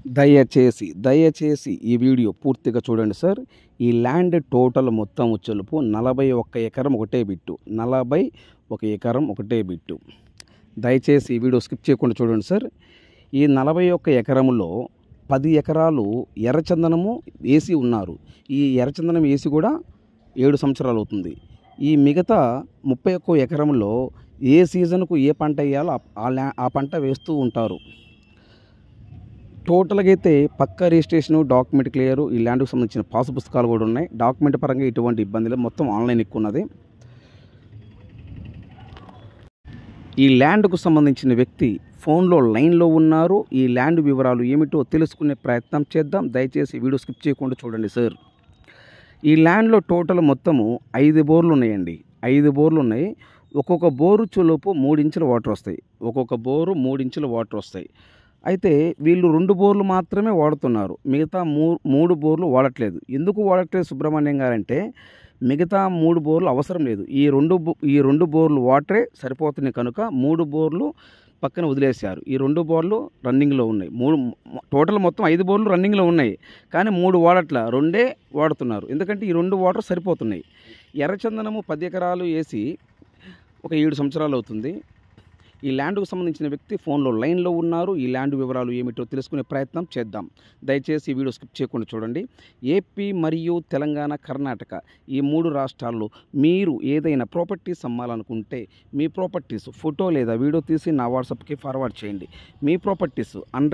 దయచేసి ఈ వీడియో పూర్తిగా చూడండి సార్. ఈ ల్యాండ్ టోటల్ మొత్తం వచ్చేలోపు 41 ఎకరం ఒకటే బిట్టు. 41 ఎకరం ఒకటే బిట్టు. దయచేసి ఈ వీడియో స్కిప్ చేయకుండా చూడండి సార్. ఈ 41 ఎకరంలో 10 ఎకరాలు ఎర్రచందనము వేసి ఉన్నారు. ఈ ఎర్రచందనం వేసి కూడా 7 సంవత్సరాలు అవుతుంది. ఈ మిగతా 31 ఎకరంలో ఏ సీజన్కు ఏ పంట వేయాలో ఆ పంట వేస్తూ ఉంటారు. టోటల్గా అయితే పక్కా రిజిస్ట్రేషను, డాక్యుమెంట్ క్లియరు, ఈ ల్యాండ్కు సంబంధించిన పాసు పుస్తకాలు కూడా ఉన్నాయి. డాక్యుమెంట్ పరంగా ఎటువంటి ఇబ్బంది లేదు, మొత్తం ఆన్లైన్ ఎక్కున్నది. ఈ ల్యాండ్కు సంబంధించిన వ్యక్తి ఫోన్లో లైన్లో ఉన్నారు. ఈ ల్యాండ్ వివరాలు ఏమిటో తెలుసుకునే ప్రయత్నం చేద్దాం. దయచేసి వీడియో స్కిప్ చేయకుండా చూడండి సార్. ఈ ల్యాండ్లో టోటల్ మొత్తము 5 బోర్లు ఉన్నాయండి. 5 బోర్లు ఉన్నాయి. ఒక్కొక్క బోరు చూలోపు 3 ఇంచుల వాటర్ వస్తాయి. ఒక్కొక్క బోరు 3 ఇంచుల వాటర్ వస్తాయి. అయితే వీళ్ళు 2 బోర్లు మాత్రమే వాడుతున్నారు. మిగతా 3 బోర్లు వాడట్లేదు. ఎందుకు వాడట్లేదు సుబ్రహ్మణ్యం గారంటే, మిగతా 3 బోర్లు అవసరం లేదు. ఈ రెండు బోర్లు వాటరే సరిపోతున్నాయి కనుక 3 బోర్లు పక్కన వదిలేశారు. ఈ 2 బోర్లు రన్నింగ్లో ఉన్నాయి. టోటల్ మొత్తం 5 బోర్లు రన్నింగ్లో ఉన్నాయి. కానీ 3 వాడట్ల, 2 వాడుతున్నారు. ఎందుకంటే ఈ 2 వాటర్ సరిపోతున్నాయి. ఎర్రచందనము 10 ఎకరాలు వేసి ఒక 7 సంవత్సరాలు అవుతుంది. ఈ ల్యాండ్కు సంబంధించిన వ్యక్తి ఫోన్లో లైన్లో ఉన్నారు. ఈ ల్యాండ్ వివరాలు ఏమిటో తెలుసుకునే ప్రయత్నం చేద్దాం. దయచేసి ఈ వీడియో స్కిప్ చేయకుండా చూడండి. ఏపీ మరియు తెలంగాణ, కర్ణాటక ఈ 3 రాష్ట్రాల్లో మీరు ఏదైనా ప్రాపర్టీస్ అమ్మాలనుకుంటే మీ ప్రాపర్టీస్ ఫోటో లేదా వీడియో తీసి నా వాట్సాప్కి ఫార్వర్డ్ చేయండి. మీ ప్రాపర్టీస్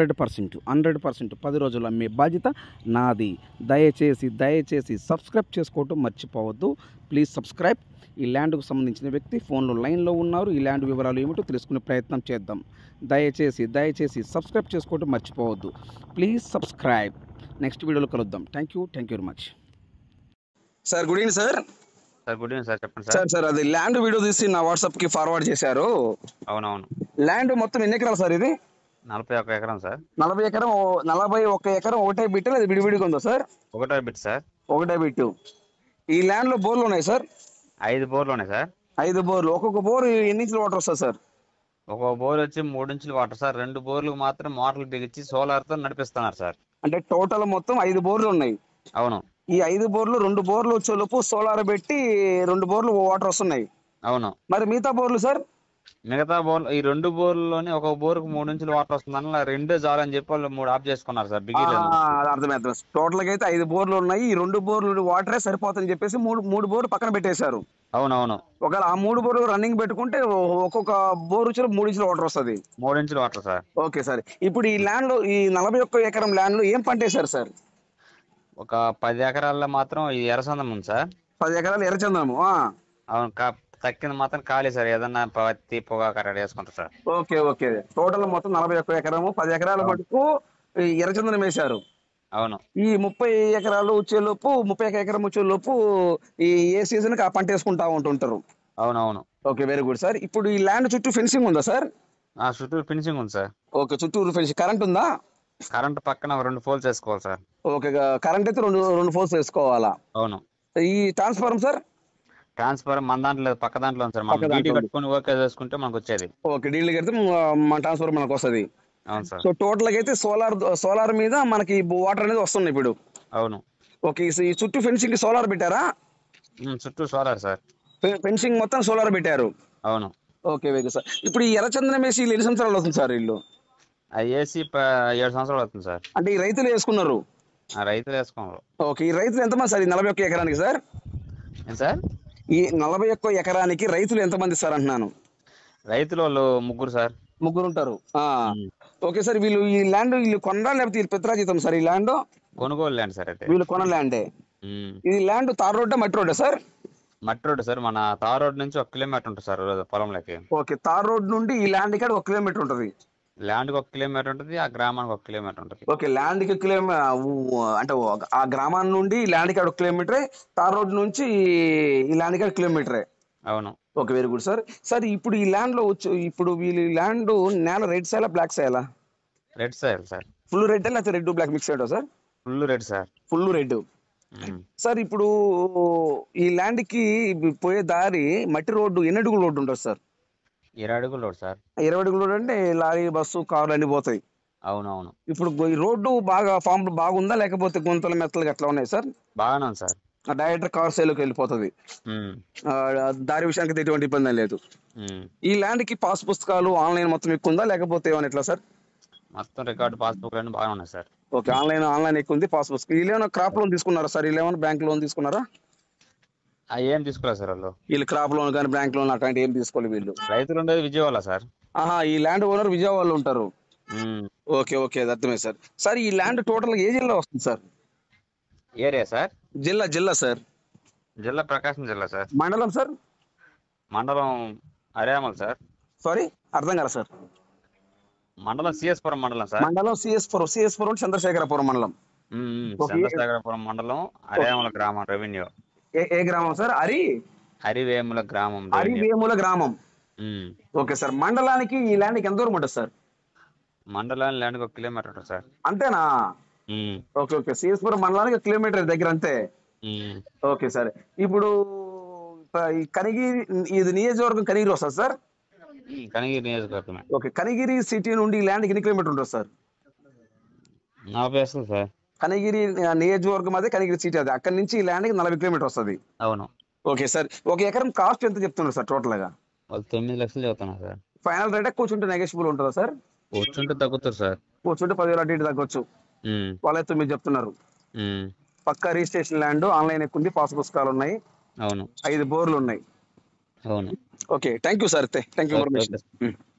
100% 10 రోజులు అమ్మే బాధ్యత నాది. దయచేసి సబ్స్క్రైబ్ చేసుకోవటం మర్చిపోవద్దు. Please subscribe. ఈ ల్యాండ్కు సంబంధించిన వ్యక్తి ఫోన్లో లైన్లో ఉన్నారు. ఈ ల్యాండ్ వివరాలు ఏమిటో తెలుసుకునే ప్రయత్నం చేద్దాం. దయచేసి సబ్స్క్రైబ్ చేసుకోవడం మర్చిపోవద్దు. Please subscribe. నెక్స్ట్ వీడియోలో కలుద్దాం. Thank you very much. Sir good evening sir. Good evening sir, చెప్పండి సార్. సార్ అది ల్యాండ్ వీడియో తీసి నా వాట్సాప్కి ఫార్వర్డ్ చేశారు. అవునవును. ల్యాండ్ మొత్తం ఎన్ని ఎకరాలు సార్ ఇది? 41 ఎకరం సార్. 41 ఎకరం ఒకటే బిట్ అది విడివిడిగా ఉందా సార్? ఒకటే బిట్ సార్. ఒకటే బిట్టు. ఈ ల్యాండ్లో బోర్లు ఉన్నాయి సార్? 5 బోర్లు ఉన్నాయి సార్. 5 బోర్లు. ఒక్కొక్క బోర్ ఎన్ని ఇంచుల వాటర్ వస్తుంది సార్? ఒక బోర్ వచ్చి 3 ఇంచుల వాటర్ సార్. 2 బోర్లకు మాత్రం మోటార్లు బిగించి సోలార్తో నడిపిస్తున్నారు సార్. అంటే టోటల్ మొత్తం 5 బోర్లు ఉన్నాయి. అవును. ఈ 5 బోర్లు 2 బోర్లు వచ్చేలోపు సోలార్ పెట్టి 2 బోర్లు వాటర్ వస్తున్నాయి. అవును. మరి మిగతా బోర్లు సార్? మిగతా బోర్లు ఈ 2 బోర్లలోనే ఒక బోర్కు 3 ఇంచుల వాటర్ వస్తుందని 2 చాలని చెప్పి వాళ్ళు 3 ఆఫ్ చేసుకున్నారు సార్. అర్థమైంది. టోటల్ గా అయితే 5 బోర్లు ఉన్నాయి. ఈ 2 బోర్లు వాటరే సరిపోతుందని చెప్పేసి 3 బోర్లు పక్కన పెట్టేశారు. అవునవును. ఒకవేళ ఆ 3 బోర్లు రన్నింగ్ పెట్టుకుంటే ఒక్కొక్క బోర్ వచ్చి 3 ఇంచుల వాటర్ వస్తుంది. 3 ఇంచుల వాటర్ సార్. Okay sir. ఇప్పుడు ఈ ల్యాండ్ లో ఈ 41 ఎకరం ల్యాండ్ లో ఏం పంట వేశారు సార్? ఒక 10 ఎకరాల్లో మాత్రం ఈ ఎర్రచందనం ఉంది సార్. 10 ఎకరాలు ఎర్రచందనము. అవును. తక్కిన మాత్రం ఖాళీ సార్. ఏదన్నా పత్తి పొగాకు అక్కడ వేసుకుంటారు సార్. ఓకే. టోటల్ మొత్తం 41 ఎకరము, 10 ఎకరాల మటుకు ఎర్రచందనం వేశారు. అవును. ఈ 30 ఎకరాలు వచ్చేలోపు 30 ఎకరం వచ్చేలోపు ఈ ఏ సీజన్ కి ఆ పంట వేసుకుంటా ఉంటుంటారు. అవునవును. Okay, very good sir. ఇప్పుడు ఈ ల్యాండ్ చుట్టూ ఫెన్సింగ్ ఉందా సార్? చుట్టూ ఫినిషింగ్ ఉంది సార్. ఓకే, చుట్టూరు ఫెన్సింగ్. కరెంట్ ఉందా? కరెంట్ పక్కన 2 పోల్స్ వేసుకోవాలి సార్. ఓకే, కరెంట్ అయితే రెండు ఫోర్స్ వేసుకోవాలా? అవును. ఈ ట్రాన్స్ఫార్మర్ సార్? ట్రాన్స్ఫర్ మన దాంట్లో పక్క దాంట్లో ఉంది సార్. మనం డీడీ కట్టుకొని ఓకే చేసుకుంటే మనకు వచ్చేది. ఓకే, డీడీ కడితే మన ట్రాన్స్ఫార్మర్ మనకు వస్తుంది. అవును సార్. సో టోటల్ గా అయితే సోలార్ మీద మనకి వాటర్ అనేది వస్తుంది ఇప్పుడు. అవును. ఓకే, ఈ చుట్టూ ఫెన్సింగ్ సోలార్ పెట్టారా? చుట్టూ సోలార్ సార్. ఫెన్సింగ్ మొత్తం సోలార్ పెట్టారు. అవును. Okay, very sir. ఇప్పుడు ఈ ఎర్రచందనం వేసి ఎన్ని సంవత్సరాలు అవుతుంది సార్ ఇల్లు? ఏసీ 7 సంవత్సరాలు అవుతుంది సార్. అంటే ఈ రైతులు వేసుకున్నారు? రైతులు వేసుకున్నారు. ఓకే, ఈ రైతులు ఎంతమంది సార్ ఈ 41 ఎకరానికి సార్? ఏం సార్? ఈ 41 ఎకరానికి రైతులు ఎంతమంది సార్ అంటున్నాను? రైతులు వాళ్ళు 3 సార్. 3 ఉంటారు. Okay sir. వీళ్ళు ఈ ల్యాండ్ కొనరా లేకపోతే వీళ్ళు పిత్రాజితం సార్? ఈ ల్యాండ్ కొనుగోలు ల్యాండ్ సార్. అయితే వీళ్ళు కొన ల్యాండే. ఇది ల్యాండ్ తార్ రోడ్డా మట్టి రోడ్డా సార్? మట్టి రోడ్డు సార్. మన తార్ రోడ్ నుంచి 1 కిలోమీటర్ ఉంటుంది సార్ పొలంలోకి. ఓకే, తార్ రోడ్ నుండి ఈ ల్యాండ్ కాడ 1 కిలోమీటర్ ఉంటుంది. ల్యాండ్కి 1 కిలోమీటర్ ఉంటుంది, ఆ గ్రామానికి 1 కిలోమీటర్ ఉంటుంది. ఓకే, ల్యాండ్కి అంటే ఆ గ్రామాన్ని నుండి ఈ ల్యాండ్ కాడ 1 కిలోమీటరే, తార్ రోడ్ నుంచి ఈ ల్యాండ్ కాడ 1 కిలోమీటరే. అవును. Okay, very good sir. Sir ఇప్పుడు ఈ ల్యాండ్ లో ఇప్పుడు వీళ్ళు ల్యాండ్ నేల రెడ్ సాయలా బ్లాక్ సాయలా? Red sir sir. Full red లేకపోతే రెడ్ బ్లాక్ మిక్స్ అయ్యా sir? Full red sir. Full red. Sir ఇప్పుడు ఈ ల్యాండ్ కి పోయే దారి మట్టి రోడ్డు ఎన్ని అడుగుల రోడ్డు ఉంటుంది సార్? 20 అడుగుల రోడ్ సార్. 20 అడుగుల రోడ్ అంటే లారీ, బస్సు, కార్లు అన్ని పోతాయి. అవునవును. ఇప్పుడు ఈ రోడ్డు బాగా ఫామ్ బాగుందా? లేకపోతే గుంతలు మెత్తలు అట్లా ఉన్నాయి సార్? బాగానే ఉంది సార్. డైరెక్ట్ కార్ సేల్‌లోకి వెళ్ళిపోతది. హ్మ్. దారి విషయానికైతే ఎటువంటి ఇబ్బందేం లేదు. హ్మ్. ఈ ల్యాండ్‌కి పాస్ పుస్తకాలు ఆన్‌లైన్ మొత్తం ఎక్కువుందా? లేకపోతే ఏమన్నా ఎట్లా సార్? మొత్తం రికార్డ్ పాస్‌బుక్‌లన్నీ బాగానే ఉన్నాయి సార్. ఓకే. ఆన్‌లైన్ ఎక్కువుంది. పాస్ పుస్తకం ఈళ్ళేమన్నా క్రాప్ లోన్ తీసుకున్నారా సార్? ఈళ్ళేమన్నా బ్యాంక్ లోన్ తీసుకున్నారా? అయ్యేం తీసుకోలేదు సార్ ఆళ్ళు. ఈళ్ళు క్రాప్ లోన్ గాని, బ్యాంక్ లోన్ అట్లాంటివి ఏం తీసుకోలేదు వీళ్ళు. రైతులుండేది విజయవాడ సార్. ఆహా! ఈ ల్యాండ్ ఓనర్ విజయవాడలో ఉంటారు. హ్మ్. ఓకే. ఓకే. అది అర్థమైంది సార్. సార్ ఈ ల్యాండ్ టోటల్‌గా ఏ జిల్లా వస్తుంది సార్? Area sir? జిల్లా సార్. జిల్లా ప్రకాశం జిల్లా సార్. మండలం సార్? మండలం అరేమల్ సార్. సారీ అర్థం కాలా సార్. మండలం సీఎస్‌పురం మండలం సార్. మండలం సీఎస్‌పురం చంద్రశేఖరపురం మండలం. హ్మ్. హ్మ్. ఓకే. చంద్రశేఖరపురం మండలం ఓకే. అరేమల గ్రామం రెవెన్యూ. ఏ గ్రామం సార్? హరివేముల గ్రామం రెవెన్యూ. అరివేముల గ్రామం. హ్మ్. Okay sir. మండలానికి ఈ ల్యాండ్‌కి ఎంత దూరం ఉంటది సార్? మండలానికి ల్యాండ్‌కి 1 కిలోమీటర్ ఉంటుంది సార్. అంతేనా? హ్మ్. ఓకే. ఓకే. సీఎస్‌పురం మండలానికి 1 కిలోమీటర్ దగ్గర అంతే. హ్మ్. Okay sir. ఇప్పుడు ఈ కనిగిరి ఇది నియోజకవర్గం కనిగిరి వస్తదా సార్? కనిగిరి నియోజకవర్గమే. ఓకే. కనిగిరి సిటీ నుండి ఈ ల్యాండ్‌కి ఎన్ని కిలోమీటర్లు ఉంటది సార్? 40 వస్తది సార్. కనిగిరి నియోజకవర్గం అదే కనిగిరి సిటీ అదే. అక్కడి నుంచి ఈ ల్యాండ్‌కి 40 కిలోమీటర్ వస్తది. అవును. Okay sir. ఒక ఎకరం కాస్ట్ ఎంత చెప్తున్నారు సార్ టోటల్‌గా? వాళ్ళు 9 లక్షలు చెబుతున్నారు సార్. ఫైనల్ రేటా కూర్చుంటే నెగోషియబుల్ ఉంటదా సార్? కూర్చుంటే తగ్గుతది సార్. కూర్చుంటే 10,000 అటు ఇటు తగ్గొచ్చు. హ్మ్. వాళ్ళే 9 చెప్తున్నారు. హ్మ్. పక్కా రిజిస్ట్రేషన్ ల్యాండ్ ఆన్‌లైన్ ఎక్కుంది. పాస్ పుస్తకాలున్నాయి. అవును. 5 బోర్‌లున్నాయి. అవును. Okay. Thank you sir. Thank you okay. Okay. Information. హ్మ్.